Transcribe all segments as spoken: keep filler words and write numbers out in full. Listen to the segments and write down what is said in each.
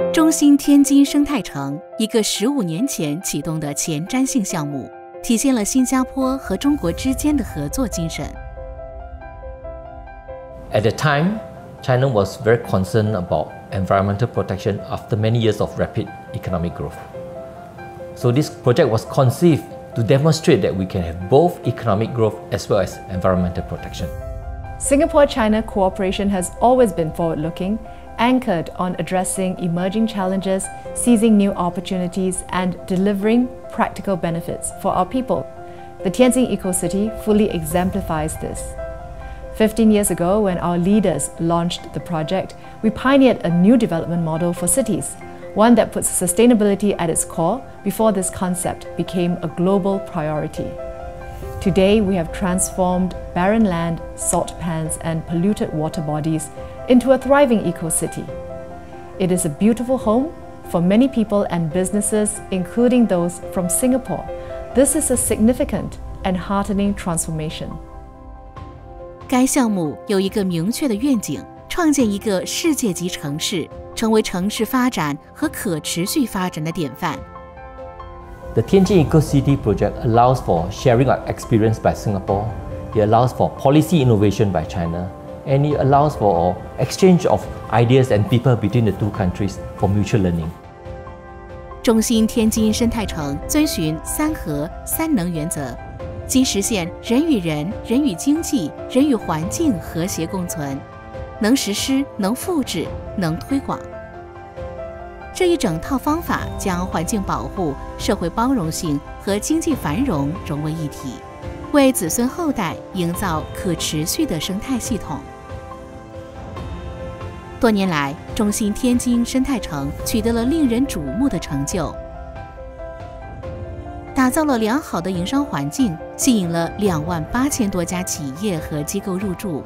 中心天津生态城，一个十五年前启动的前瞻性项目，体现了新加坡和中国之间的合作精神。 At the time, China was very concerned about environmental protection after many years of rapid economic growth. So this project was conceived to demonstrate that we can have both economic growth as well as environmental protection. Singapore-China cooperation has always been forward-looking, anchored on addressing emerging challenges, seizing new opportunities, and delivering practical benefits for our people. The Tianjin Eco-City fully exemplifies this. Fifteen years ago, when our leaders launched the project, we pioneered a new development model for cities, one that puts sustainability at its core before this concept became a global priority. Today, we have transformed barren land, salt pans, and polluted water bodies into a thriving eco-city. It is a beautiful home for many people and businesses, including those from Singapore. This is a significant and heartening transformation. 该项目有一个明确的愿景，创建一个世界级城市，成为城市发展和可持续发展的典范。 The Tianjin Eco-City project allows for sharing of experience by Singapore, it allows for policy innovation by China, and it allows for exchange of ideas and people between the two countries for mutual learning. 中心天津生态城遵循三和三能原则，即实现人与人、人与经济、人与环境和谐共存，能实施、能复制、能推广。这一整套方法将环境保护、社会包容性和经济繁荣融为一体，为子孙后代营造可持续的生态系统。多年来，中心天津生态城取得了令人瞩目的成就，打造了良好的营商环境，吸引了两万八千多家企业和机构入驻。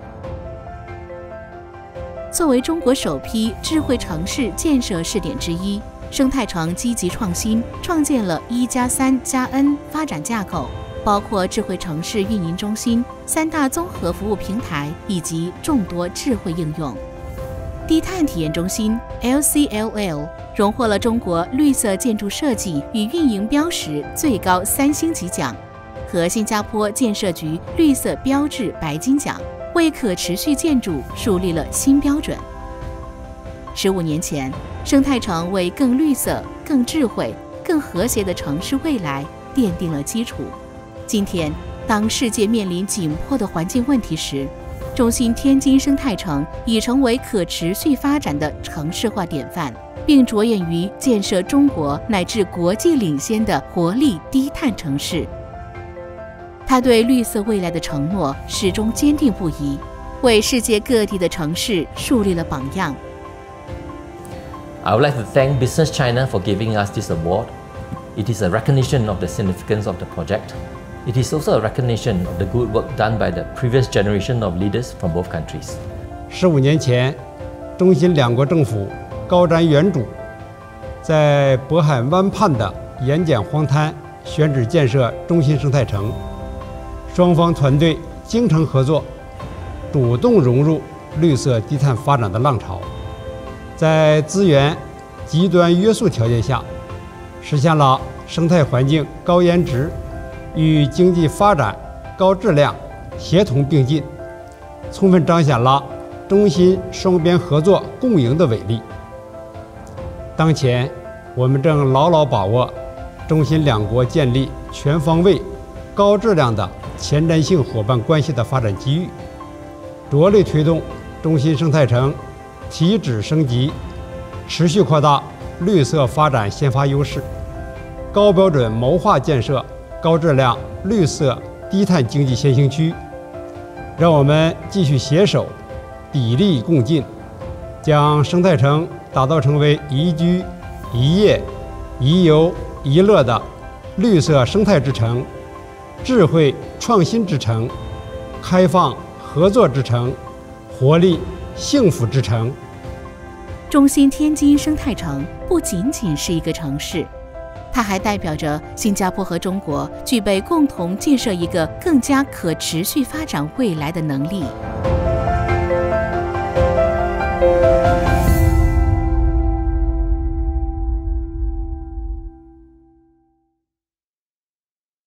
作为中国首批智慧城市建设试点之一，生态城积极创新，创建了一加三加 N 发展架构，包括智慧城市运营中心、三大综合服务平台以及众多智慧应用。低碳体验中心 L C L L 荣获了中国绿色建筑设计与运营标识最高三星级奖和新加坡建设局绿色标志白金奖，为可持续建筑树立了新标准。十五年前，生态城为更绿色、更智慧、更和谐的城市未来奠定了基础。今天，当世界面临紧迫的环境问题时，中心天津生态城已成为可持续发展的城市化典范，并着眼于建设中国乃至国际领先的活力低碳城市。他对绿色未来的承诺始终坚定不移，为世界各地的城市树立了榜样。 I would like to thank Business China for giving us this award. It is a recognition of the significance of the project. It is also a recognition of the good work done by the previous generation of leaders from both countries. 十五年前，中新两国政府高瞻远瞩，在渤海湾畔的盐碱荒滩选址建设中心生态城。双方团队精诚合作，主动融入绿色低碳发展的浪潮，在资源极端约束条件下，实现了生态环境高颜值与经济发展高质量协同并进，充分彰显了中新双边合作共赢的伟力。当前，我们正牢牢把握中新两国建立全方位、高质量的前瞻性伙伴关系的发展机遇，着力推动中新生态城提质升级，持续扩大绿色发展先发优势，高标准谋划建设高质量绿色低碳经济先行区。让我们继续携手，砥砺共进，将生态城打造成为宜居、宜业、宜游、宜乐的绿色生态之城、智慧创新之城、开放合作之城、活力幸福之城。 中心天津生态城不仅仅是一个城市，它还代表着新加坡和中国具备共同建设一个更加可持续发展未来的能力。